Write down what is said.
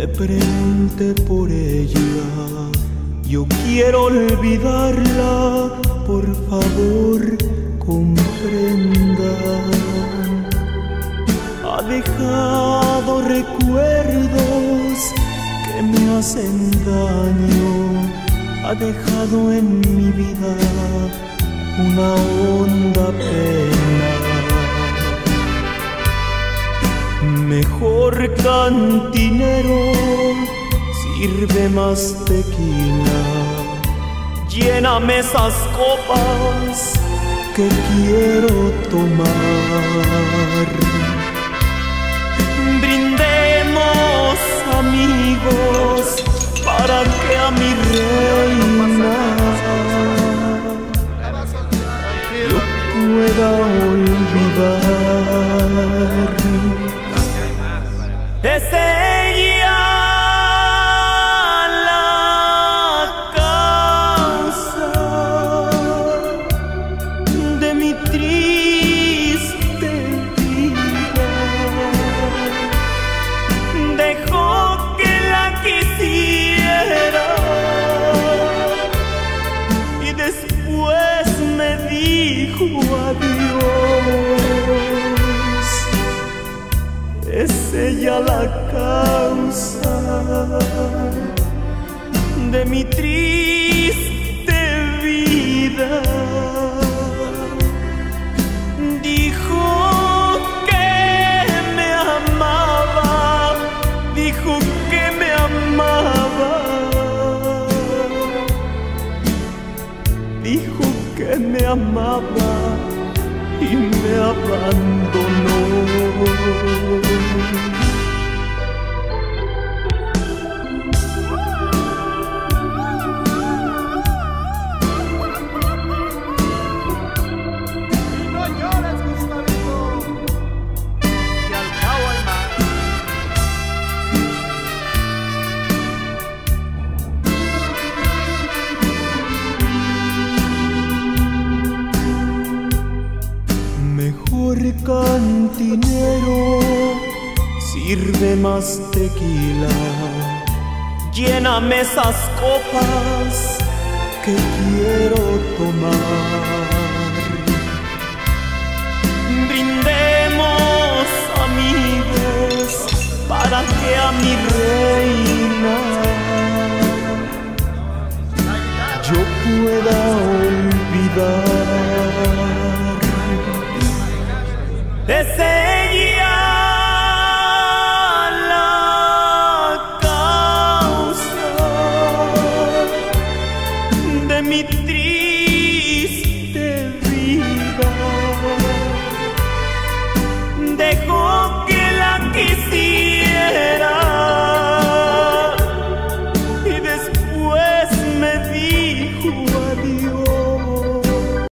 Me pregunté por ella, yo quiero olvidarla, por favor comprendan. Ha dejado recuerdos que me hacen daño, ha dejado en mi vida una honda pena. Mejor cantinero, sirve más tequila, lléname esas copas que quiero tomar. Brindemos, amigos, para que a mi reina yo pueda olvidar. Es ella la causa de mi triste vida. Dejó que la quisiera y después me dijo adiós. Es ella la causa de mi triste vida. Dijo que me amaba, dijo que me amaba, dijo que me amaba y me abandonó. Cantinero, sirve más tequila, lléname esas copas que quiero tomar. Brindemos, amigos, para que a mi reina yo pueda olvidar. Es ella